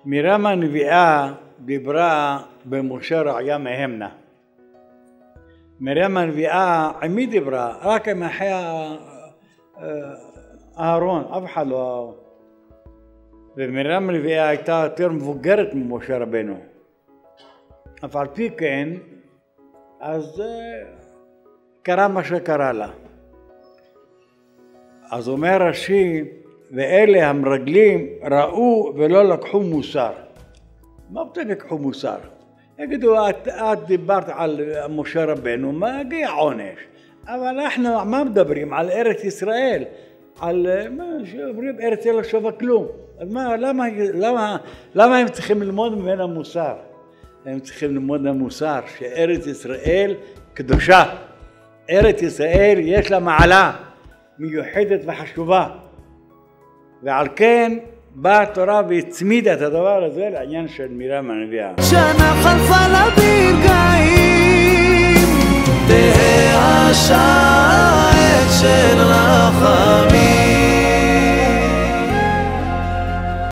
מרים הנביאה דיברה במשה רעיה מהמנה. מרים הנביאה עם מי דיברה? רק עם אחי אהרון, אף אחד לא. ומרים הנביאה הייתה יותר מבוגרת ממשה רבנו. אף על פי כן, אז קרה מה שקרה לה. אז אומר רש"י, ואלה המרגלים ראו ולא לקחו מוסר. מה אתם לקחו מוסר? יגידו, את דיברת על משה רבנו, מגיע עונש. אבל אנחנו, מה מדברים? על ארץ ישראל. על מה שאומרים, ארץ ישראל לא שווה כלום. אז מה, למה הם צריכים ללמוד ממנה מוסר? הם צריכים ללמוד מהמוסר שארץ ישראל קדושה. ארץ ישראל יש לה מעלה מיוחדת וחשובה. ועל כן באה התורה והצמידה את הדבר הזה לעניין של מרים הנביאה. שנה חלפה לברכיים, תהא השעה